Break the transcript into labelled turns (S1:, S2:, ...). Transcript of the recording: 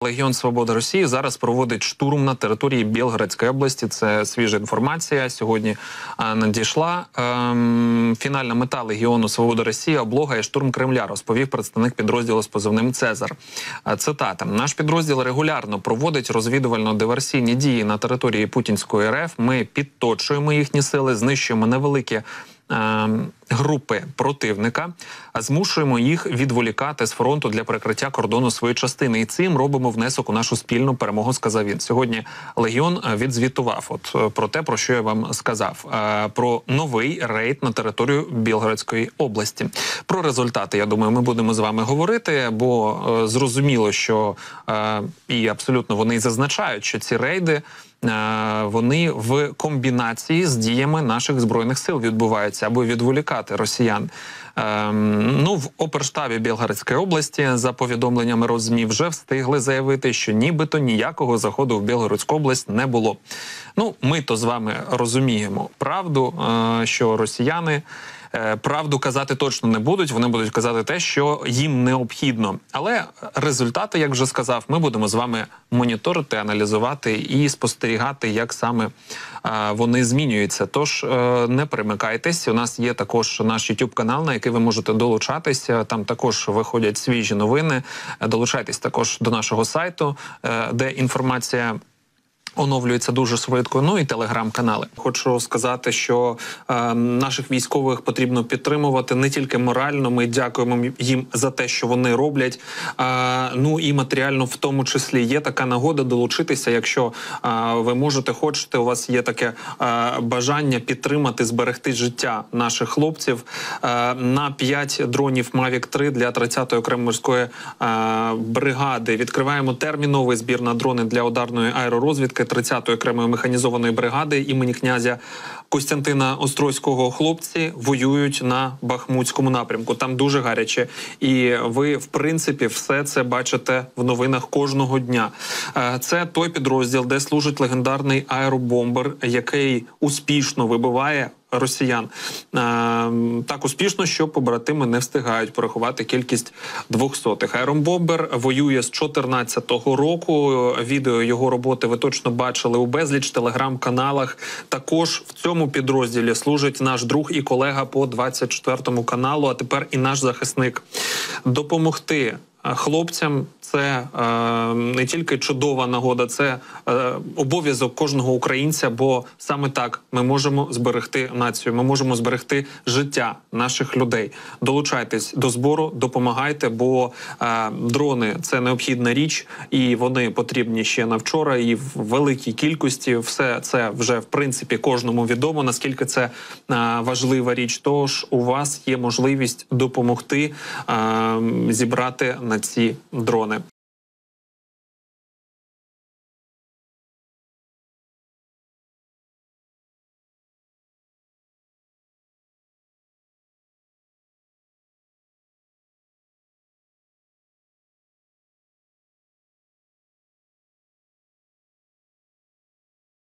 S1: Легіон Свободи Росії зараз проводить штурм на території Білгородської області. Це свіжа інформація. Сьогодні надійшла. Фінальна мета Легіону Свободи Росії – облога і штурм Кремля, розповів представник підрозділу з позивним «Цезар». Цитата. «Наш підрозділ регулярно проводить розвідувально-диверсійні дії на території Путінської РФ. Ми підточуємо їхні сили, знищуємо невеликі групи противника, а змушуємо їх відволікати з фронту для перекриття кордону своєї частини. І цим робимо внесок у нашу спільну перемогу», сказав він. Сьогодні Легіон відзвітував про те, про що я вам сказав. Про новий рейд на територію Білгородської області. Про результати, я думаю, ми будемо з вами говорити, бо зрозуміло, що і абсолютно вони зазначають, що ці рейди вони в комбінації з діями наших Збройних сил відбуваються, аби відволікати росіян. В оперштабі Білгородської області, за повідомленнями Розмі, вже встигли заявити, що нібито ніякого заходу в Білгородську область не було. Ми-то з вами розуміємо правду, що росіяни правду казати точно не будуть, вони будуть казати те, що їм необхідно. Але результати, як вже сказав, ми будемо з вами моніторити, аналізувати і спостерігати, як саме вони змінюються. Тож не перемикайтесь, у нас є також наш YouTube-канал, на який ви можете долучатися, там також виходять свіжі новини. Долучайтесь також до нашого сайту, де інформація оновлюється дуже швидко, і телеграм-канали. Хочу сказати, що наших військових потрібно підтримувати не тільки морально, ми дякуємо їм за те, що вони роблять, і матеріально в тому числі. Є така нагода долучитися, якщо ви можете, хочете, у вас є таке бажання підтримати, зберегти життя наших хлопців. На 5 дронів Mavic 3 для 30-ї окремої морської бригади відкриваємо терміновий збір на дрони для ударної аеророзвідки 30-ї окремої механізованої бригади імені князя Костянтина Острозького. Хлопці воюють на Бахмутському напрямку. Там дуже гаряче. І ви, в принципі, все це бачите в новинах кожного дня. Це той підрозділ, де служить легендарний аеробомбер, який успішно вибиває росіян. Так успішно, що побратими не встигають порахувати кількість 200-х. Аеробомбер воює з 14-го року. Відео його роботи ви точно бачили у безліч телеграм-каналах. Також в цьому підрозділі служить наш друг і колега по 24-му каналу, а тепер і наш захисник. Допомогти хлопцям – це не тільки чудова нагода, це обов'язок кожного українця, бо саме так ми можемо зберегти націю, ми можемо зберегти життя наших людей. Долучайтесь до збору, допомагайте, бо дрони – це необхідна річ, і вони потрібні ще на вчора, і в великій кількості. Все це вже, в принципі, кожному відомо, наскільки це важлива річ. Тож у вас є можливість допомогти зібрати на ці дрони.